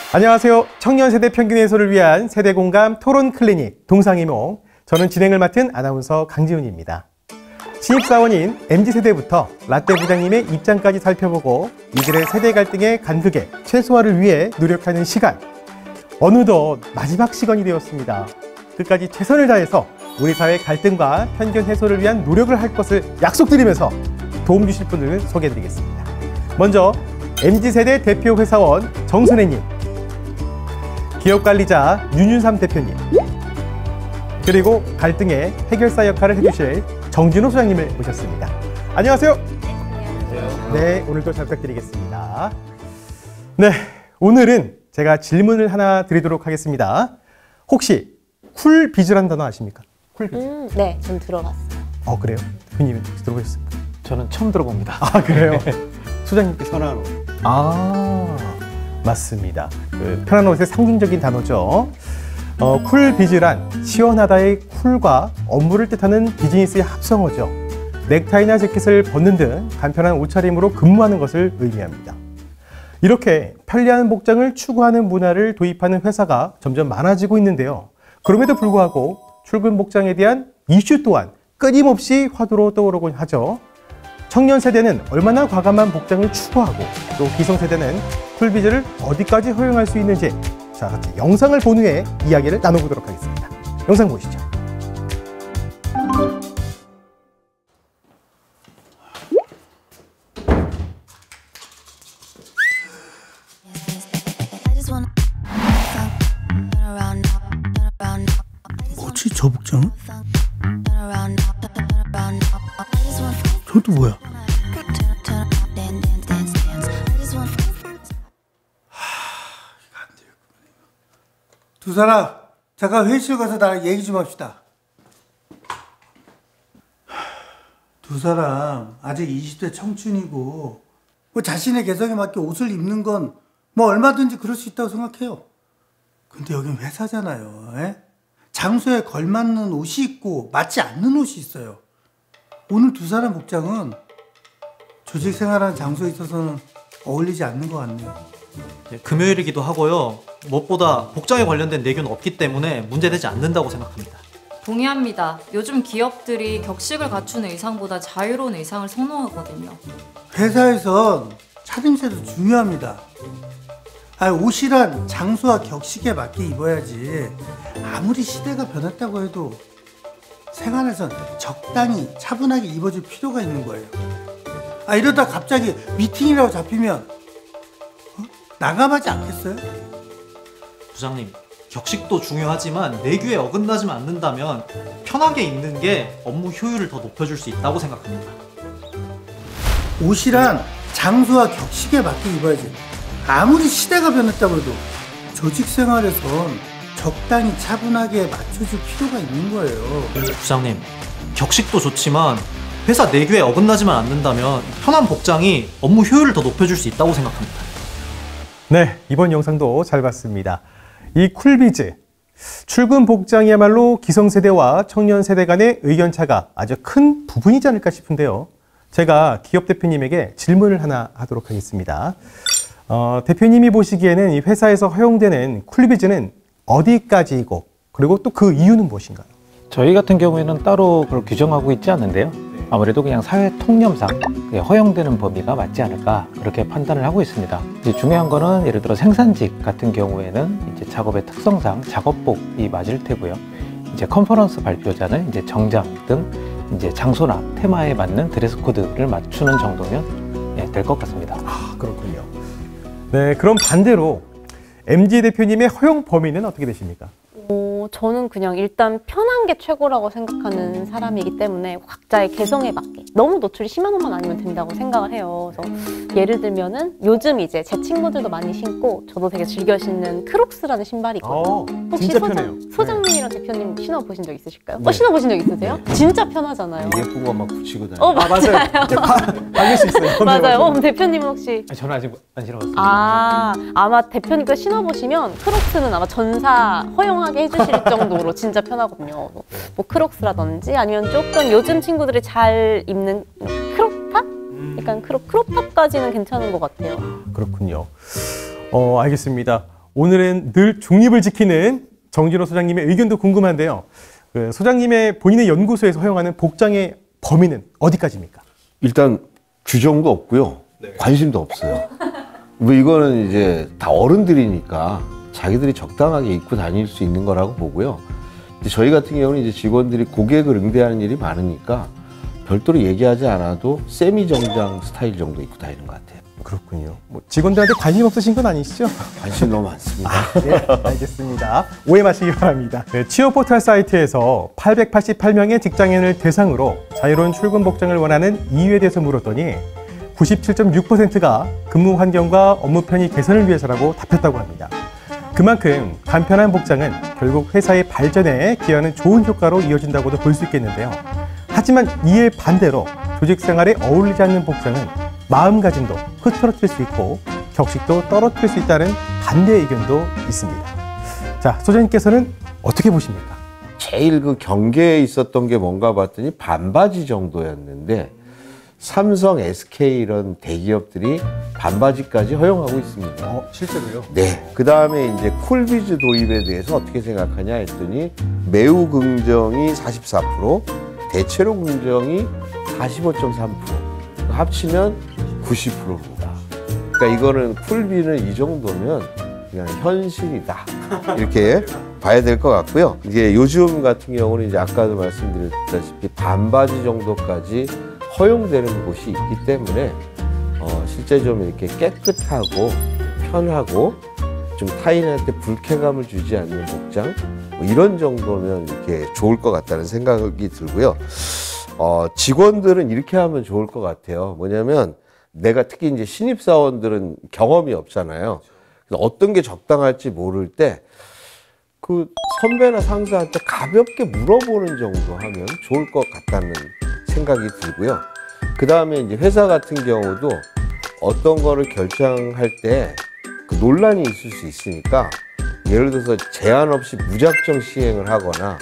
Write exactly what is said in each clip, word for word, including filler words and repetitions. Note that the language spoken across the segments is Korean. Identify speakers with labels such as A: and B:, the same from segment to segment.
A: 안녕하세요. 청년 세대 평균 해소를 위한 세대 공감 토론 클리닉 동상이몽. 저는 진행을 맡은 아나운서 강지훈입니다. 신입사원인 엠지 세대부터 라떼 부장님의 입장까지 살펴보고 이들의 세대 갈등의 간극의 최소화를 위해 노력하는 시간. 어느덧 마지막 시간이 되었습니다. 끝까지 최선을 다해서 우리 사회 갈등과 편견 해소를 위한 노력을 할 것을 약속드리면서 도움 주실 분들을 소개해드리겠습니다. 먼저 엠지 세대 대표 회사원 정선혜님, 기업관리자 윤윤삼 대표님, 그리고 갈등의 해결사 역할을 해주실 정진호 소장님을 모셨습니다. 안녕하세요. 안녕하세요. 네, 오늘도 잘 부탁드리겠습니다. 네, 오늘은 제가 질문을 하나 드리도록 하겠습니다. 혹시 쿨비즈란 단어 아십니까? 쿨비즈.
B: 음, 네, 전 들어봤어요.
A: 어, 그래요? 대표님은 혹시 들어보셨습니까?
C: 저는 처음 들어봅니다.
A: 아, 그래요? 소장님께서?
C: 편안호.
A: 아, 맞습니다. 그 편안옷의 상징적인 단어죠. 어, 쿨비즈란 시원하다의 쿨과 업무를 뜻하는 비즈니스의 합성어죠. 넥타이나 재킷을 벗는 등 간편한 옷차림으로 근무하는 것을 의미합니다. 이렇게 편리한 복장을 추구하는 문화를 도입하는 회사가 점점 많아지고 있는데요. 그럼에도 불구하고 출근 복장에 대한 이슈 또한 끊임없이 화두로 떠오르곤 하죠. 청년 세대는 얼마나 과감한 복장을 추구하고 또 기성세대는 쿨비즈를 어디까지 허용할 수 있는지, 자, 같이 영상을 본 후에 이야기를 나눠보도록 하겠습니다. 영상 보시죠.
D: 뭐지 저 복장은? 저도 뭐야?
E: 두 사람 잠깐 회의실 가서 나랑 얘기 좀 합시다. 두 사람 아직 이십 대 청춘이고 뭐 자신의 개성에 맞게 옷을 입는 건 뭐 얼마든지 그럴 수 있다고 생각해요. 근데 여긴 회사잖아요. 에? 장소에 걸맞는 옷이 있고 맞지 않는 옷이 있어요. 오늘 두 사람 복장은 조직 생활하는 장소에 있어서는 어울리지 않는 것 같네요.
C: 네, 금요일이기도 하고요. 무엇보다 복장에 관련된 내규는 없기 때문에 문제되지 않는다고 생각합니다.
F: 동의합니다. 요즘 기업들이 격식을 갖추는 의상보다 자유로운 의상을 선호하거든요.
E: 회사에선 차림새도 중요합니다. 아니, 옷이란 장소와 격식에 맞게 입어야지. 아무리 시대가 변했다고 해도 생활에선 적당히 차분하게 입어줄 필요가 있는 거예요. 아, 이러다 갑자기 미팅이라고 잡히면 어? 난감하지 않겠어요?
C: 부장님, 격식도 중요하지만 내규에 어긋나지만 않는다면 편하게 입는 게 업무 효율을 더 높여줄 수 있다고 생각합니다.
E: 옷이란 장소와 격식에 맞게 입어야지. 아무리 시대가 변했다고 해도 조직 생활에선 적당히 차분하게 맞춰줄 필요가 있는 거예요.
C: 부장님, 격식도 좋지만 회사 내규에 어긋나지만 않는다면 편한 복장이 업무 효율을 더 높여줄 수 있다고 생각합니다.
A: 네, 이번 영상도 잘 봤습니다. 이 쿨비즈, 출근 복장이야말로 기성세대와 청년세대 간의 의견차가 아주 큰 부분이지 않을까 싶은데요. 제가 기업 대표님에게 질문을 하나 하도록 하겠습니다. 어, 대표님이 보시기에는 이 회사에서 허용되는 쿨비즈는 어디까지이고, 그리고 또 그 이유는 무엇인가요?
G: 저희 같은 경우에는 따로 그걸 규정하고 있지 않는데요. 아무래도 그냥 사회 통념상 허용되는 범위가 맞지 않을까 그렇게 판단을 하고 있습니다. 이제 중요한 거는 예를 들어 생산직 같은 경우에는 이제 작업의 특성상 작업복이 맞을 테고요. 이제 컨퍼런스 발표자는 이제 정장 등 이제 장소나 테마에 맞는 드레스 코드를 맞추는 정도면 예, 될 것 같습니다.
A: 아, 그렇군요. 네, 그럼 반대로 엠지 대표님의 허용 범위는 어떻게 되십니까?
B: 어, 저는 그냥 일단 편한 게 최고라고 생각하는 사람이기 때문에 각자의 개성에 맞게 너무 노출이 심한 옷만 아니면 된다고 생각을 해요. 그래서 예를 들면은 요즘 이제 제 친구들도 많이 신고 저도 되게 즐겨 신는 크록스라는 신발이 있거든요.
A: 어,
B: 혹시
A: 진짜
B: 소장,
A: 편해요.
B: 소장님이랑
A: 네.
B: 대표님 신어보신 적 있으실까요?
A: 네.
B: 어, 신어보신 적 있으세요?
A: 네.
B: 진짜 편하잖아요.
D: 예쁘고 막 붙이고 다니고.
B: 어, 맞아요.
A: 바뀔 수 있어요. 네,
B: 맞아요. 어, 그럼 대표님은 혹시?
G: 저는 아직 안 신어봤습니다.
B: 아, 아마 대표님께서 신어보시면 크록스는 아마 전사 허용하게 해주실 정도로 진짜 편하거든요. 뭐 크록스라든지 아니면 조금 요즘 친구들이 잘 입는 크롭탑? 약간 크롭, 크롭탑까지는 괜찮은 것 같아요.
A: 그렇군요. 어, 알겠습니다. 오늘은 늘 중립을 지키는 정진호 소장님의 의견도 궁금한데요. 그 소장님의 본인의 연구소에서 허용하는 복장의 범위는 어디까지입니까?
H: 일단 규정도 없고요. 네. 관심도 없어요. 뭐 이거는 이제 다 어른들이니까 자기들이 적당하게 입고 다닐 수 있는 거라고 보고요. 저희 같은 경우는 이제 직원들이 고객을 응대하는 일이 많으니까 별도로 얘기하지 않아도 세미 정장 스타일 정도 입고 다니는 것 같아요.
A: 그렇군요. 뭐 직원들한테 관심 없으신 건 아니시죠?
H: 관심 너무 많습니다.
A: 아, 네, 알겠습니다. 오해 마시기 바랍니다. 네, 취업 포털 사이트에서 팔백팔십팔 명의 직장인을 대상으로 자유로운 출근 복장을 원하는 이유에 대해서 물었더니 구십칠 점 육 퍼센트가 근무 환경과 업무 편의 개선을 위해서라고 답했다고 합니다. 그만큼 간편한 복장은 결국 회사의 발전에 기여하는 좋은 효과로 이어진다고도 볼 수 있겠는데요. 하지만 이에 반대로 조직 생활에 어울리지 않는 복장은 마음가짐도 흐트러뜨릴 수 있고 격식도 떨어뜨릴 수 있다는 반대 의견도 있습니다. 자, 소장님께서는 어떻게 보십니까?
H: 제일 그 경계에 있었던 게 뭔가 봤더니 반바지 정도였는데 삼성, 에스케이 이런 대기업들이 반바지까지 허용하고 있습니다.
A: 어, 실제로요?
H: 네. 그 다음에 이제 쿨비즈 도입에 대해서 어떻게 생각하냐 했더니 매우 긍정이 사십사 퍼센트, 대체로 긍정이 사십오 점 삼 퍼센트, 합치면 구십 퍼센트입니다. 그러니까 이거는 쿨비는 이 정도면 그냥 현실이다. 이렇게 봐야 될 것 같고요. 이게 요즘 같은 경우는 이제 아까도 말씀드렸다시피 반바지 정도까지 허용되는 곳이 있기 때문에 어, 실제 좀 이렇게 깨끗하고 편하고 좀 타인한테 불쾌감을 주지 않는 복장 뭐 이런 정도면 이렇게 좋을 것 같다는 생각이 들고요. 어, 직원들은 이렇게 하면 좋을 것 같아요. 뭐냐면 내가 특히 이제 신입사원들은 경험이 없잖아요. 그래서 어떤 게 적당할지 모를 때 그 선배나 상사한테 가볍게 물어보는 정도 하면 좋을 것 같다는 생각이 들고요. 그 다음에 이제 회사 같은 경우도 어떤 거를 결정할 때 그 논란이 있을 수 있으니까 예를 들어서 제한 없이 무작정 시행을 하거나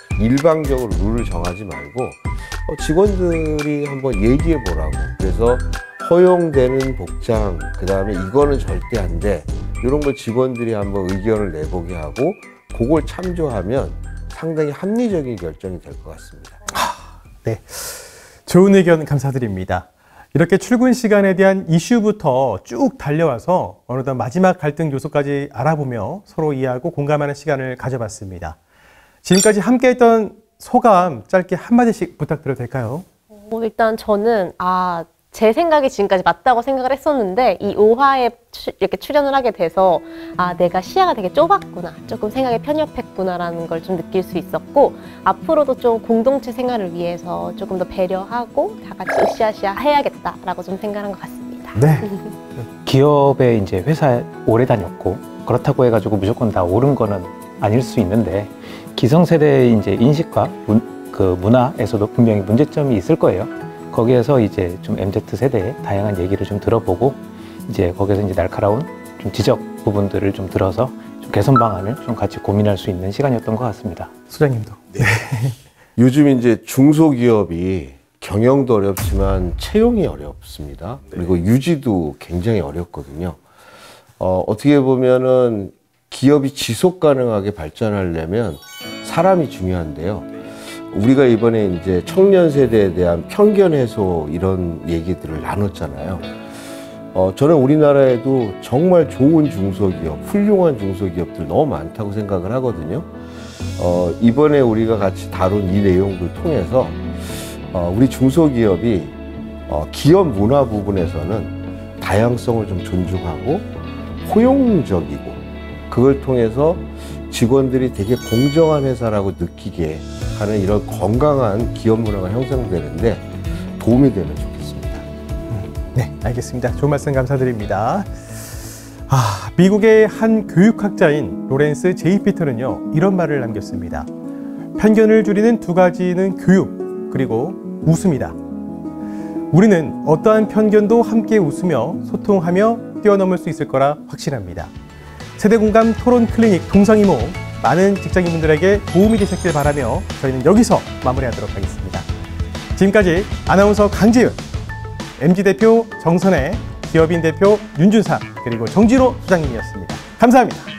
H: 일방적으로 룰을 정하지 말고 어, 직원들이 한번 얘기해 보라고. 그래서 허용되는 복장, 그 다음에 이거는 절대 안 돼. 이런 걸 직원들이 한번 의견을 내보게 하고 그걸 참조하면 상당히 합리적인 결정이 될 것 같습니다.
A: 아, 네. 좋은 의견 감사드립니다. 이렇게 출근 시간에 대한 이슈부터 쭉 달려와서 어느덧 마지막 갈등 요소까지 알아보며 서로 이해하고 공감하는 시간을 가져봤습니다. 지금까지 함께했던 소감 짧게 한마디씩 부탁드려도 될까요?
B: 어, 일단 저는 아, 제 생각이 지금까지 맞다고 생각을 했었는데 이 오 화에 추, 이렇게 출연을 하게 돼서 아, 내가 시야가 되게 좁았구나, 조금 생각에 편협했구나라는 걸 좀 느낄 수 있었고 앞으로도 좀 공동체 생활을 위해서 조금 더 배려하고 다 같이 으쌰으쌰 해야겠다라고 좀 생각한 것 같습니다.
A: 네.
G: 기업에 이제 회사에 오래 다녔고 그렇다고 해가지고 무조건 다 옳은 거는 아닐 수 있는데 기성세대의 이제 인식과 문, 그 문화에서도 분명히 문제점이 있을 거예요. 거기에서 이제 좀 엠지 세대의 다양한 얘기를 좀 들어보고 이제 거기서 이제 날카로운 좀 지적 부분들을 좀 들어서 좀 개선 방안을 좀 같이 고민할 수 있는 시간이었던 것 같습니다.
A: 소장님도.
H: 네. 요즘 이제 중소기업이 경영도 어렵지만 채용이 어렵습니다. 그리고 유지도 굉장히 어렵거든요. 어, 어떻게 보면은 기업이 지속 가능하게 발전하려면 사람이 중요한데요. 우리가 이번에 이제 청년 세대에 대한 편견 해소 이런 얘기들을 나눴잖아요. 어, 저는 우리나라에도 정말 좋은 중소기업, 훌륭한 중소기업들 너무 많다고 생각을 하거든요. 어, 이번에 우리가 같이 다룬 이 내용들 통해서 어, 우리 중소기업이 어, 기업 문화 부분에서는 다양성을 좀 존중하고 포용적이고 그걸 통해서 직원들이 되게 공정한 회사라고 느끼게 하는 이런 건강한 기업 문화가 형성되는데 도움이 되면 좋겠습니다.
A: 네, 알겠습니다. 좋은 말씀 감사드립니다. 아, 미국의 한 교육학자인 로렌스 제이 피터는요, 이런 말을 남겼습니다. 편견을 줄이는 두 가지는 교육, 그리고 웃음이다. 우리는 어떠한 편견도 함께 웃으며 소통하며 뛰어넘을 수 있을 거라 확신합니다. 세대공감 토론 클리닉 동상이모, 많은 직장인분들에게 도움이 되셨길 바라며 저희는 여기서 마무리하도록 하겠습니다. 지금까지 아나운서 강지은, 엠지 대표 정선혜, 기업인 대표 윤준상, 그리고 정진호 소장님이었습니다. 감사합니다.